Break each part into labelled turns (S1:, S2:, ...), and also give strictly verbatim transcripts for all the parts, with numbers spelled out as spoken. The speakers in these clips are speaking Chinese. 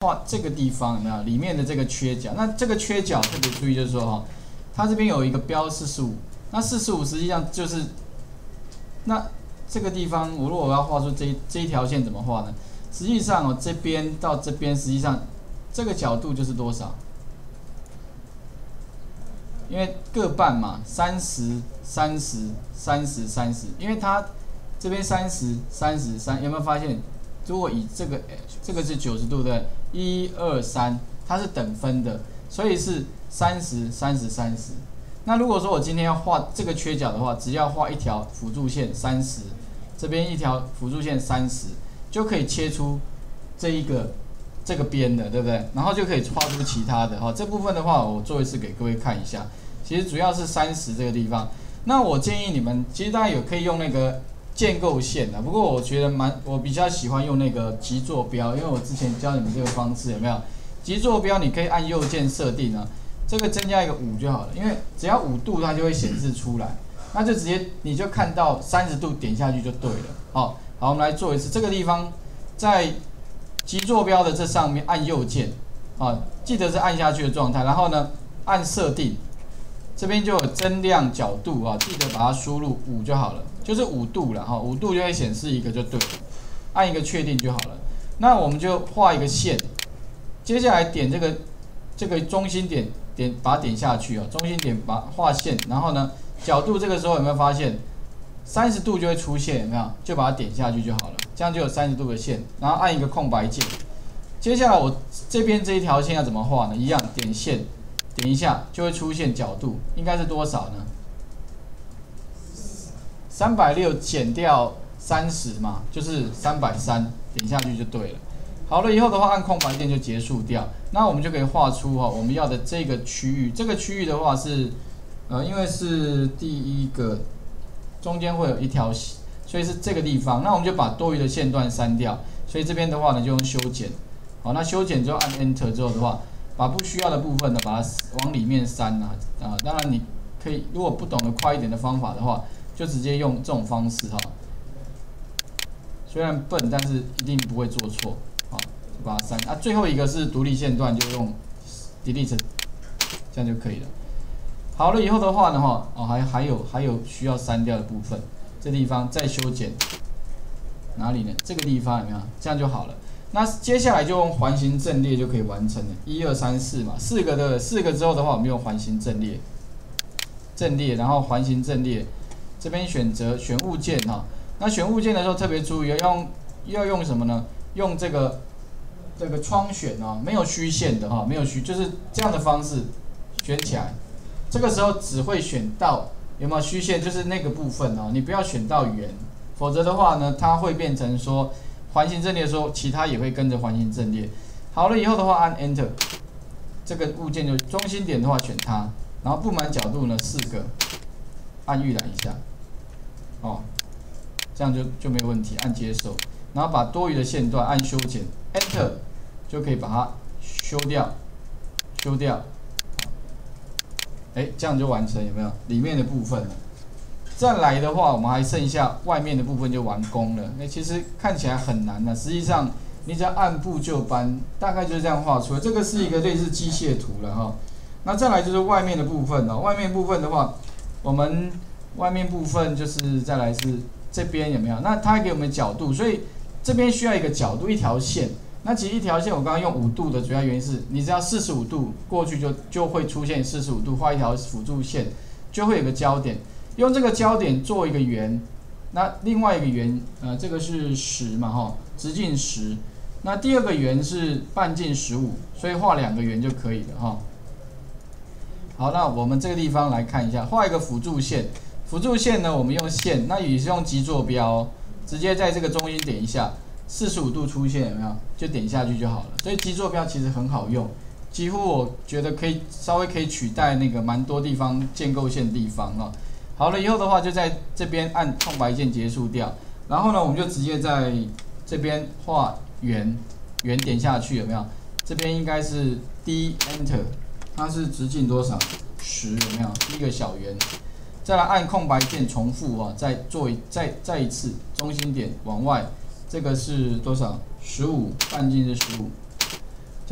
S1: 画这个地方有没有里面的这个缺角？那这个缺角特别注意，就是说哈，它这边有一个标四十五，那四十五实际上就是那这个地方，我如果我要画出这一这一条线怎么画呢？实际上哦，这边到这边实际上这个角度就是多少？因为各半嘛，三十、三十、三十、三十，因为它这边三十、三十、三，有没有发现？如果以这个这个是九十度的，一二三，它是等分的，所以是三十、三十、三十。那如果说我今天要画这个缺角的话，只要画一条辅助线三十，这边一条辅助线三十，就可以切出这一个这个边的，对不对？然后就可以画出其他的。哈，这部分的话，我做一次给各位看一下。其实主要是三十这个地方。那我建议你们，其实大家有可以用那个建构线的，不过我觉得蛮，我比较喜欢用那个极坐标，因为我之前教你们这个方式有没有？极坐标你可以按右键设定啊，这个增加一个五就好了，因为只要五度它就会显示出来，那就直接你就看到三十度点下去就对了。好，好，我们来做一次，这个地方在极坐标的这上面按右键，啊，记得是按下去的状态，然后呢按设定。这边就有增量角度啊，记得把它输入五就好了，就是五度了哈，五度就会显示一个就对了，按一个确定就好了。那我们就画一个线，接下来点这个这个中心点，点把它点下去啊，中心点把画线，然后呢角度这个时候有没有发现三十度就会出现，有没有？就把它点下去就好了，这样就有三十度的线，然后按一个空白键。接下来我这边这一条线要怎么画呢？一样点线。点一下就会出现角度，应该是多少呢？三百六减掉三十嘛，就是三百三，点下去就对了。好了以后的话，按空白键就结束掉。那我们就可以画出哈我们要的这个区域。这个区域的话是，呃，因为是第一个，中间会有一条，所以是这个地方。那我们就把多余的线段删掉。所以这边的话呢，就用修剪。好，那修剪之后按 Enter 之后的话。把不需要的部分呢，把它往里面删啊啊！当然你可以，如果不懂得快一点的方法的话，就直接用这种方式哈。虽然笨，但是一定不会做错。好，就把它删啊。最后一个是独立线段，就用 delete， 这样就可以了。好了以后的话呢，哈哦还还有还有需要删掉的部分，这地方再修剪哪里呢？这个地方有没有？这样就好了。那接下来就用环形阵列就可以完成了，一二三四嘛，四个的四个之后的话，我们用环形阵列，阵列，然后环形阵列，这边选择选物件哈。那选物件的时候特别注意要用要用什么呢？用这个这个窗选啊，没有虚线的哈，没有虚，就是这样的方式选起来。这个时候只会选到有没有虚线，就是那个部分哦，你不要选到圆，否则的话呢，它会变成说。环形阵列的时候，其他也会跟着环形阵列。好了以后的话，按 Enter， 这个物件就中心点的话选它，然后布满角度呢四个，按预览一下，哦，这样就就没有问题，按接受，然后把多余的线段按修剪 Enter， 就可以把它修掉，修掉，哎，这样就完成，有没有？里面的部分了。再来的话，我们还剩下外面的部分就完工了。那其实看起来很难的，实际上你只要按部就班，大概就是这样画出来。这个是一个类似机械图了哈。那再来就是外面的部分了。外面部分的话，我们外面部分就是再来是这边有没有？那它给我们角度，所以这边需要一个角度，一条线。那其实一条线我刚刚用五度的主要原因是，你只要四十五度过去就就会出现四十五度，画一条辅助线，就会有个焦点。用这个焦点做一个圆，那另外一个圆，呃，这个是十嘛，哈，直径十。那第二个圆是半径十五，所以画两个圆就可以了，哈。好，那我们这个地方来看一下，画一个辅助线。辅助线呢，我们用线，那也是用极坐标，直接在这个中心点一下，四十五度出现有没有？就点下去就好了。所以极坐标其实很好用，几乎我觉得可以稍微可以取代那个蛮多地方建构线的地方啊。好了以后的话，就在这边按空白键结束掉。然后呢，我们就直接在这边画圆，圆点下去有没有？这边应该是 D Enter， 它是直径多少？十有没有？第一个小圆。再来按空白键重复啊，再做一再再一次中心点往外，这个是多少？十五，半径是十五。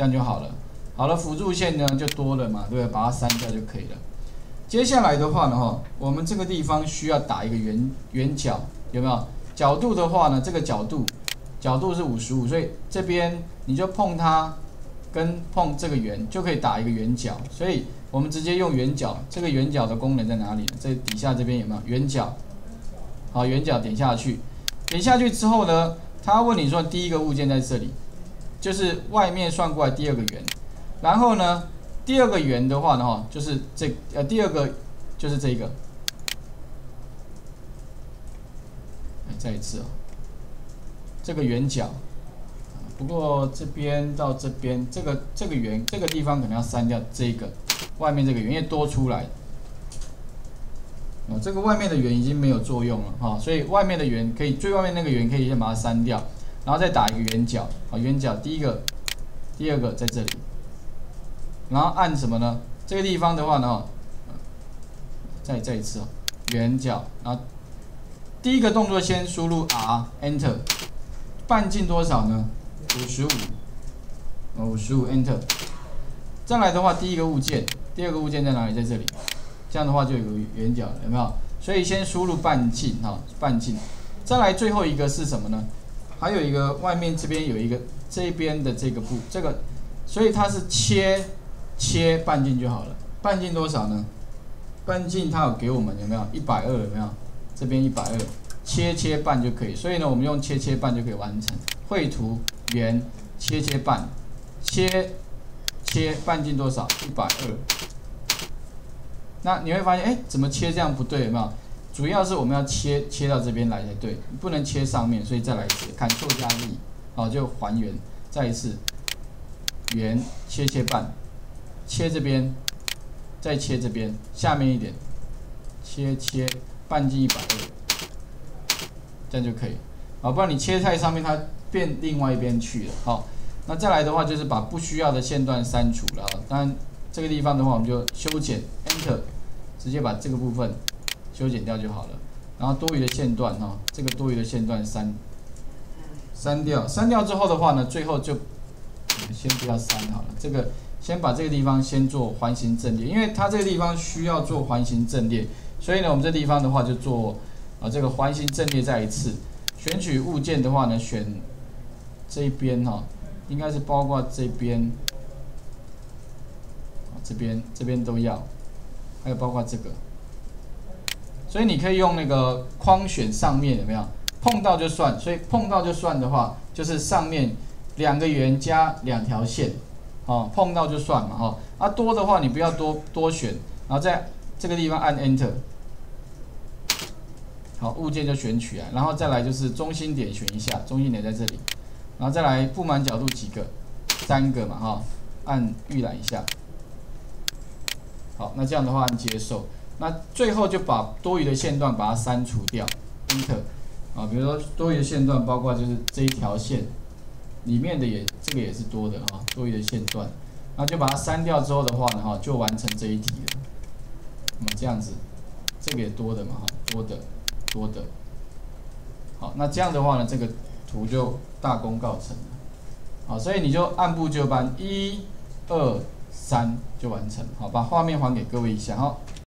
S1: 这样就好了。好了，辅助线呢就多了嘛，对不对？把它删掉就可以了。接下来的话呢，哈，我们这个地方需要打一个圆圆角，有没有？角度的话呢，这个角度角度是五十五，所以这边你就碰它跟碰这个圆就可以打一个圆角，所以我们直接用圆角。这个圆角的功能在哪里？这底下这边有没有圆角？好，圆角点下去，点下去之后呢，他问你说第一个物件在这里，就是外面算过来第二个圆，然后呢，第二个圆的话呢，哈，就是这呃第二个就是这个，再一次哦，这个圆角。不过这边到这边，这个这个圆这个地方可能要删掉这个外面这个圆，因为多出来。哦，这个外面的圆已经没有作用了哈、哦，所以外面的圆可以最外面那个圆可以先把它删掉，然后再打一个圆角啊，圆角第一个、第二个在这里，然后按什么呢？这个地方的话呢，哦、再再一次哦，圆角，然后第一个动作先输入 R Enter， 半径多少呢？五十五，五十五 Enter。再来的话，第一个物件，第二个物件在哪里？在这里。这样的话就有个圆角了，有没有？所以先输入半径哈，半径。再来最后一个是什么呢？还有一个外面这边有一个这边的这个部，这个，所以它是切切半径就好了。半径多少呢？半径它有给我们有没有？一百二有没有？这边一百二，切切半就可以。所以呢，我们用切切半就可以完成。绘图圆切切半，切切半径多少？一百二。那你会发现，哎，怎么切这样不对？有没有？主要是我们要切切到这边来才对，不能切上面，所以再来一次 ，Ctrl 加 Z， 好，就还原，再一次，圆切切半，切这边，再切这边，下面一点，切切半径一百二，这样就可以，好，不然你切在上面，它变另外一边去了，好，那再来的话就是把不需要的线段删除了，当然这个地方的话，我们就修剪 Enter。直接把这个部分修剪掉就好了，然后多余的线段哈，这个多余的线段删删掉，删掉之后的话呢，最后就先不要删好了，这个先把这个地方先做环形阵列，因为它这个地方需要做环形阵列，所以呢，我们这地方的话就做啊这个环形阵列再一次，选取物件的话呢，选这一边哈，应该是包括这边，这边这边都要。还有包括这个，所以你可以用那个框选上面有没有碰到就算，所以碰到就算的话，就是上面两个圆加两条线，哦，碰到就算嘛，哈、哦，啊多的话你不要多多选，然后在这个地方按 Enter， 好，物件就选取来，然后再来就是中心点选一下，中心点在这里，然后再来布满角度几个，三个嘛，哈、哦，按预览一下。好，那这样的话按接受，那最后就把多余的线段把它删除掉 ，Enter， 啊，比如说多余的线段包括就是这一条线里面的也这个也是多的啊，多余的线段，那就把它删掉之后的话呢，哈，就完成这一题了。那么这样子，这个也多的嘛，哈，多的，多的。好，那这样的话呢，这个图就大功告成了。好，所以你就按部就班，一、二。三就完成，好，把画面还给各位一下哈。